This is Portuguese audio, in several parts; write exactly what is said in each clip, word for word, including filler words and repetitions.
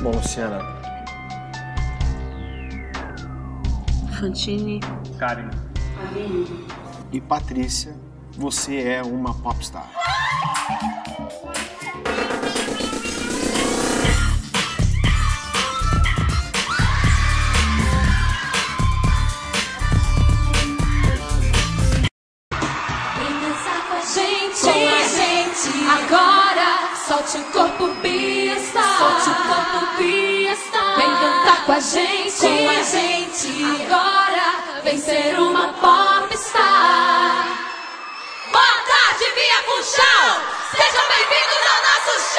Bom, Luciana. Fantine. Karin. Aline. E Patrícia, você é uma popstar. Com a gente, agora solte o corpo, Bia-Star. Solte o corpo, Bia-Star. Vem cantar com a gente, com a gente, agora vem ser uma popstar. Boa tarde, Bia Funchal. Sejam bem-vindos ao nosso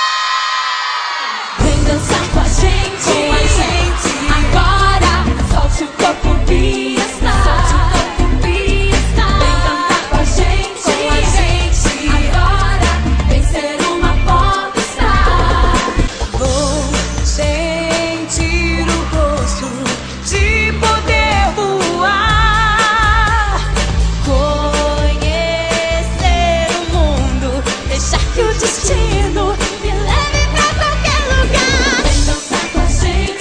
show. Vem dançar com a gente, com a gente, agora solte o corpo, Bia-Star. Solte o corpo, Bia-Star. Vem cantar com a gente. Destino me leve pra qualquer lugar. Vem dançar com a gente.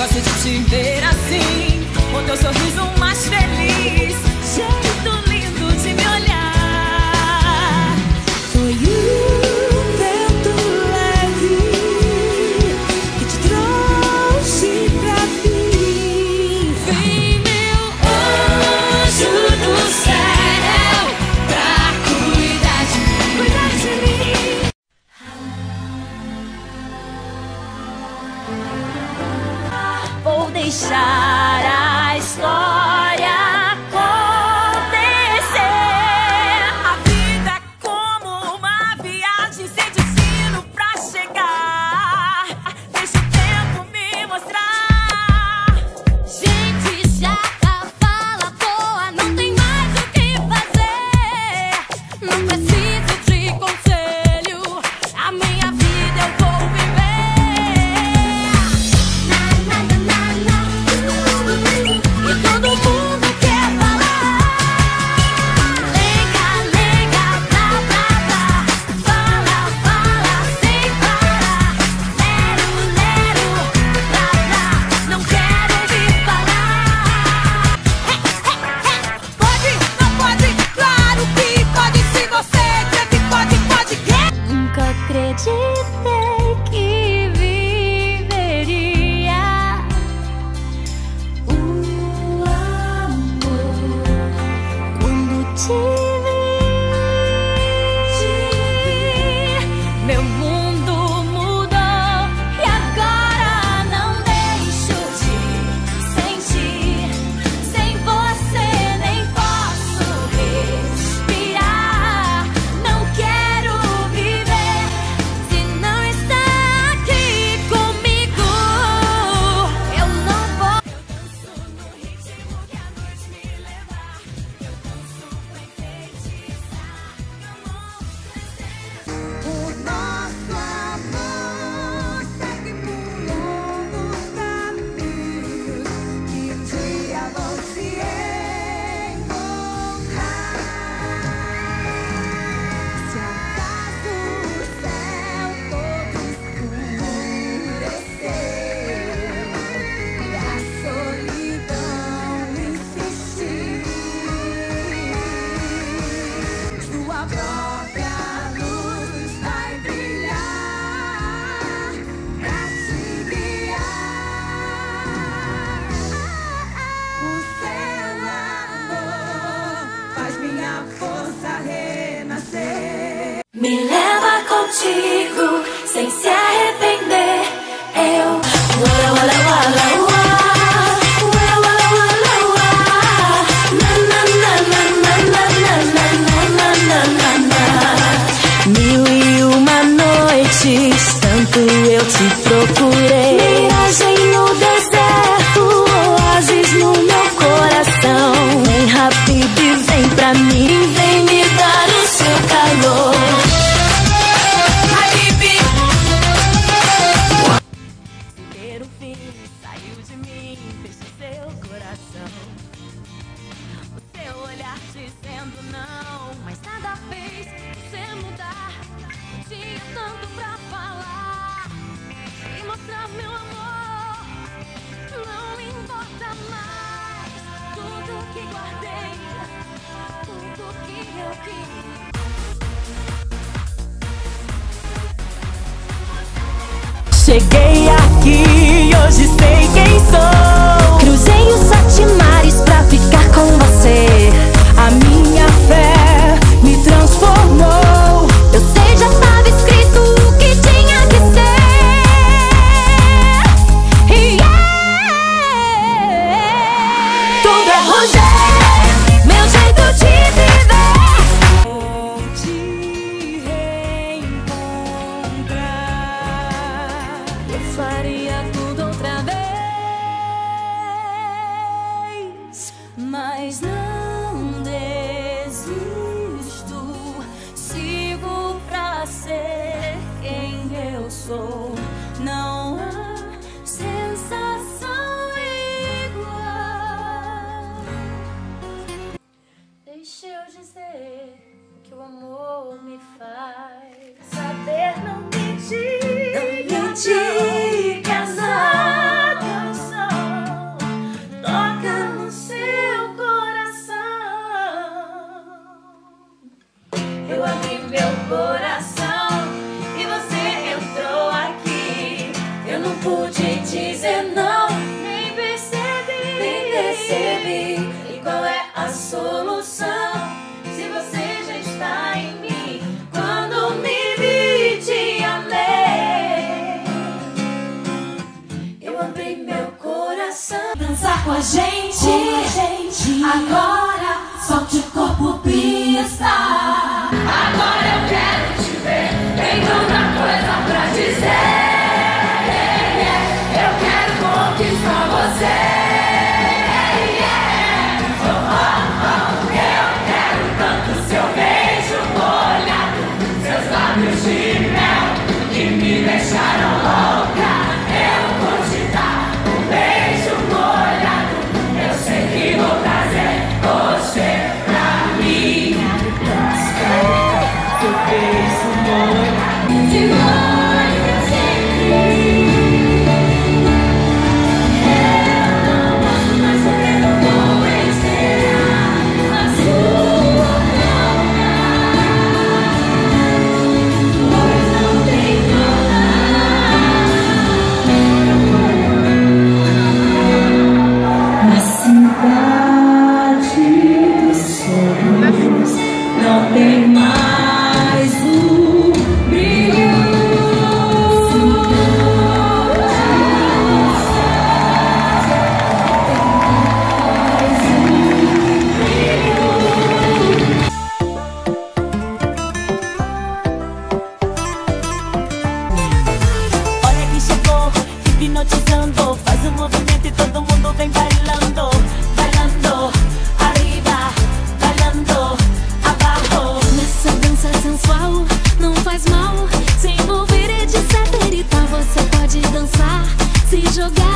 gosto de te ver assim, com teu sorriso mais feliz, jeito lindo de me olhar. Foi o vento leve que te trouxe pra mim. Vem, meu anjo do céu, pra cuidar de mim, cuidar de mim. Vou deixar a história acontecer. A vida é como uma viagem sem destino pra chegar. Deixa o tempo me mostrar. Gente, já fala à toa, não tem mais o que fazer. Não preciso de conselho, a minha vida eu vou viver. E todo mundo quer falar. Lega, lega, blá, blá, blá. Fala, fala, sem parar. Lero, lero, blá, blá. Não quero ouvir falar. Pode, não pode, claro que pode. Se você quer que pode, pode quer. Nunca acreditei que viveria o amor quando te vi. Meu mundo mudou e agora não deixo de sentir. Sem você nem posso respirar. Não quero viver se não está aqui comigo. Eu não vou. Eu danço no ritmo que a noite me levar. Eu danço pra enfeitiçar meu amor. O nosso amor segue por longos caminhos que um dia vão se encontrar. Se acaso o céu todo escureceu e a solidão insistir, sua própria luz vai brilhar pra te guiar. O seu amor faz minha força renascer. Me leva contigo sem se arrepender. Eu wala wala wala wala wala wala wala wala na na na na na na na na na na na. Mil e uma noites, tanto eu te procurei. Miragem no deserto, oásis no meu coração. Vem rápido e vem pra mim, vem me dar o seu calor. Ver o fim saiu de mim, fez seu coração. O seu olhar dizendo não, mas nada fez você mudar. Eu tinha tanto pra falar e mostrar meu amor. Não importa mais tudo que guardei, tudo que eu quis. Cheguei aqui, hoje sei quem sou. Cruzei os sete mares pra ficar com você. A minha fé me transformou. Eu sei, já estava escrito o que tinha que ser. Yeah! Tudo é Rouge, meu jeito de viver. Vou te reencontrar. Eu faria tudo outra vez. pude dizer não, nem percebi, nem percebi. E qual é a solução? Se você já está em mim, quando me vi te amei, eu abri meu coração. Dançar com a gente, com a gente. Agora solte o corpo, pista. Agora eu quero te ver, tem tanta coisa pra dizer. Eu quero conquistar você. Oh, oh, oh. Eu quero tanto seu beijo molhado, seus lábios de mel que me deixaram louca. Eu vou te dar um beijo molhado, eu sei que vou trazer você pra mim. Seu beijo molhado de molho sempre. Não tem mais o brilho. Olha que chegou, hipnotizando. Faz um movimento e todo mundo vem bailando, bailando, arriba, bailando. Sensual, não faz mal. Se envolver e de saber e tal, você pode dançar, se jogar.